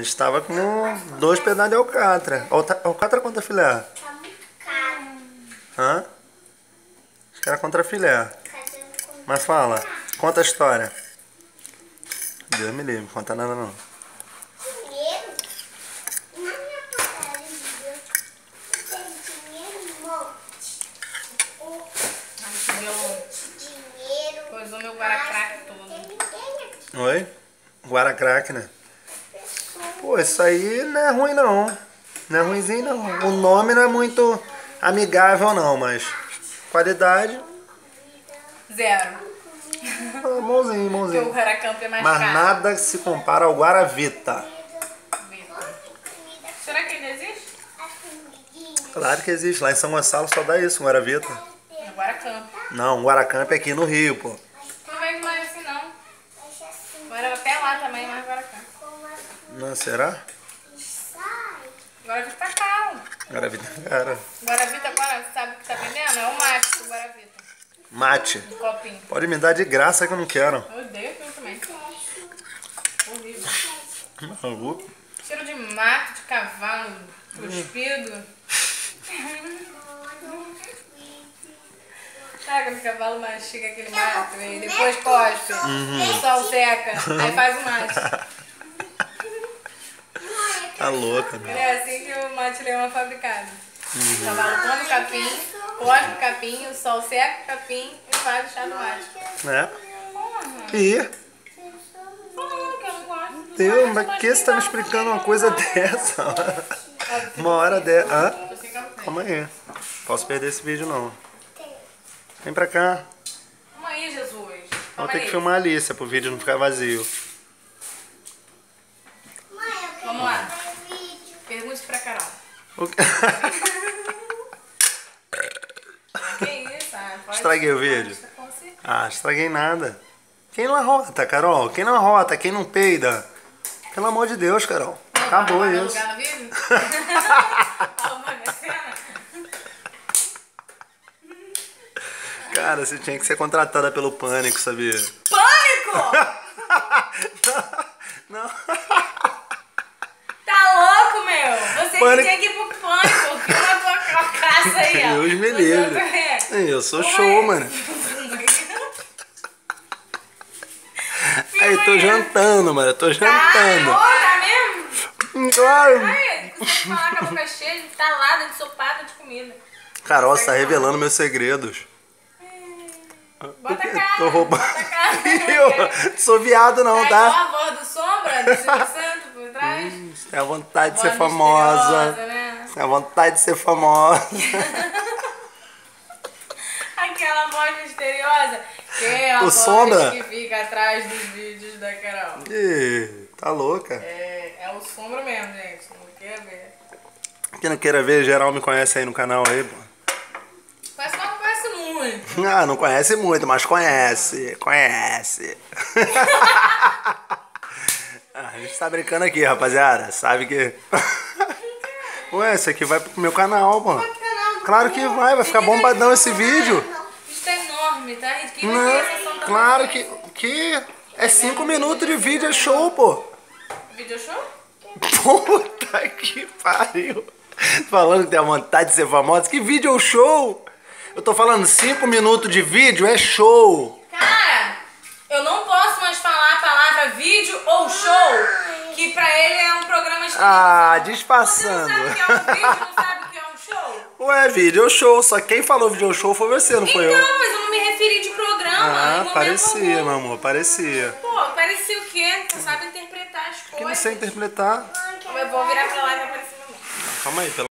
gente tava com 2 pedaços de alcatra. Alcatra contra filé? Hã? Acho que era contra filé. Mas fala, conta a história. Deus me livre, não conta nada não. Coisou meu guaracraque todo. Oi? Guaracraque, né? Pô, isso aí não é ruim não. Não é ruimzinho não. O nome não é muito amigável não, mas qualidade... 0. Mãozinho, Porque mãozinho. o Guaracamp é mais Mas caro. nada se compara ao Guaravita. Será que ainda existe? Claro que existe. Lá em São Gonçalo só dá isso, um Guaravita. É Guaracamp. Não, um Guaracamp é aqui no Rio, pô. Não vende mais assim não. Agora até lá também, mais Guaracamp. Não, será? Guaravita tá caro. Guaravita é cara. Guaravita agora, sabe o que tá vendendo? É o mate do Guaravita. Mate. Um copinho. Pode me dar de graça que eu não quero. Eu odeio aquilo também. Horrível. Maluco. Cheiro de mato, de cavalo, cuspido. Sabe quando o cavalo mastiga aquele mato e depois cospe, o sol seca, aí faz o mate. Tá louca, né? É assim que o mate leão é fabricado. O cavalo come o capim, cospe o capim, o sol seca o capim e faz o chá do mate. Né? Porra! E... Porra, que eu não gosto. Deus, mas por que você tá me explicando uma coisa dessa? Uma hora dessa. Hã? Calma aí. Posso perder esse vídeo não. Vem pra cá. Calma aí, Jesus. Vou ter que filmar a Alicia pro vídeo não ficar vazio. Vamos lá. Pergunte pra Carol. O quê? Que isso? Pode... Estraguei o vídeo? Com certeza. Ah, estraguei nada. Quem não arrota, Carol? Quem não arrota? Quem não peida? Pelo amor de Deus, Carol. Acabou Vai isso. alugar no vídeo? Arruma minha cena? Cara, você tinha que ser contratada pelo Pânico, sabia? Pânico! Não. Tá louco, meu? Você Pânico. que tinha que ir pro Pânico. Filma a tua casa aí, ó. Deus me Os livre. outros é. Eu sou show, mano. Aí, tô jantando, mano. Tô jantando. Tá mesmo? Claro. Aí, você falar com a boca cheia, talada, ensopada de comida. Carol, você tá revelando meus segredos. Bota a cara. Tô roubando. Bota a cara. Eu sou viado não, Tá igual tá? a voz do Sombra, do Silvio Santos, por trás. Tem a vontade de ser Voz famosa. misteriosa, né? Tem a vontade de ser famosa. Aquela voz misteriosa. Quem é a O voz Sombra? que fica atrás dos vídeos da Carol? Ih, tá louca. É o Sombra mesmo, gente. Não quer ver. Quem não queira ver, geral me conhece aí no canal aí, pô. Parece que não conhece muito. Ah, não conhece muito, mas conhece. Conhece. A gente tá brincando aqui, rapaziada. Sabe que... Ué, esse aqui vai pro meu canal, pô. Claro que vai ficar bombadão esse vídeo. Isso tá enorme, tá? Quem vai Não, ter essa sessão claro que é 5 minutos de vídeo, é show, pô. Video show? Puta que pariu. Falando que tem a vontade de ser famosa. Que vídeo show? Eu tô falando 5 minutos de vídeo, é show. Cara, eu não posso mais falar a palavra vídeo ou show, que pra ele é um programa de Ah, televisão. disfarçando. Você não sabe o que é um vídeo, não sabe o que é um show? Ué, vídeo show. Só quem falou vídeo show foi você, não foi eu. Então, mas eu não me referi de programa. em Ah, momento parecia, algum. meu amor, parecia. Pô, parecia o quê? Você sabe interpretar as Que não coisas. sei interpretar. Eu vou virar pra lá e vai aparecer no meio. Calma aí, pelo